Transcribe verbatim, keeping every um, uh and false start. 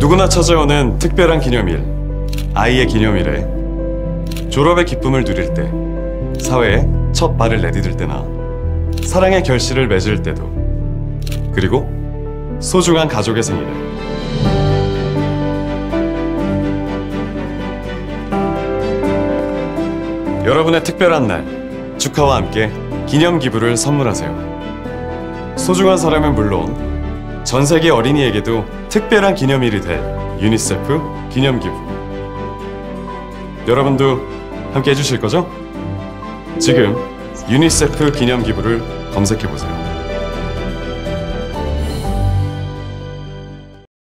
누구나 찾아오는 특별한 기념일, 아이의 기념일에 졸업의 기쁨을 누릴 때, 사회에 첫 발을 내디딜 때나 사랑의 결실을 맺을 때도, 그리고 소중한 가족의 생일에 여러분의 특별한 날, 축하와 함께 기념기부를 선물하세요. 소중한 사람은 물론 전 세계 어린이에게도 특별한 기념일이 될 유니세프 기념기부. 여러분도 함께 해주실 거죠? 지금 유니세프 기념기부를 검색해보세요.